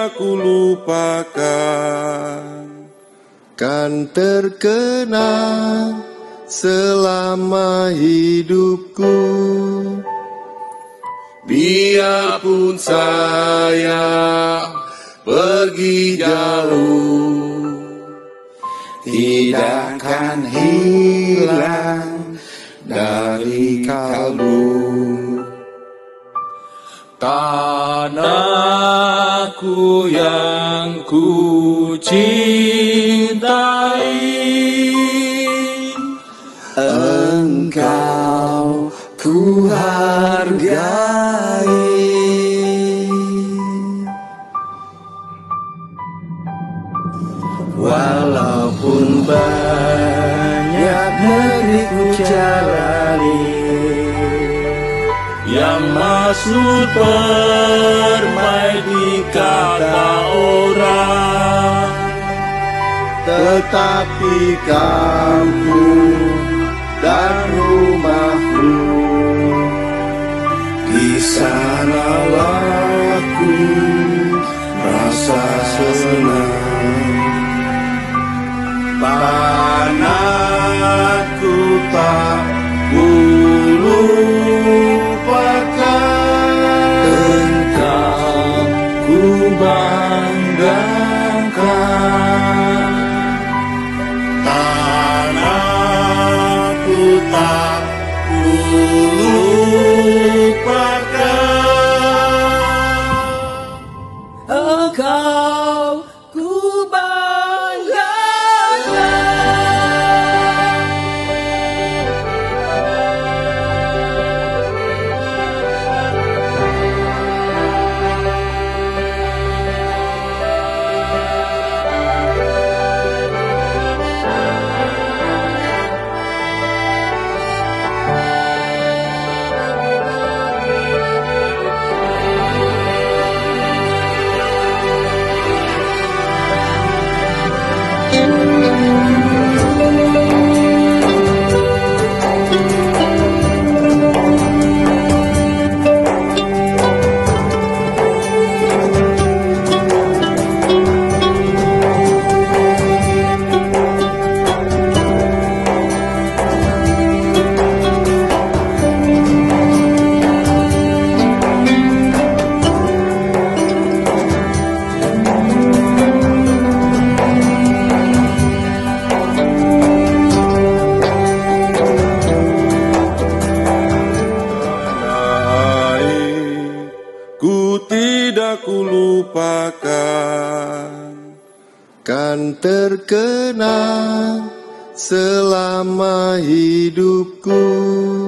tidak kulupakan, kan terkenang selama hidupku. Biarpun saya pergi jauh, tidak akan hilang dari kalbu. Tanahku yang ku cintai, engkau ku hargai. Walaupun banyak negeri ku jalani, yang maksud permai di kata orang, tetapi kampung dan rumahku, di sanalah ku rasa senang. Tanahku tak kulupakan, engkau ku banggakan. Tanahku tak kulupakan, engkau ku banggakan. Ku tidak kulupakan, kan terkenang selama hidupku.